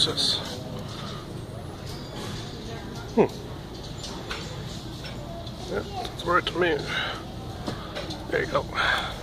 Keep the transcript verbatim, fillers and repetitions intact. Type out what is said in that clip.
What's this? Hmm. Yeah, it's right to me. There you go.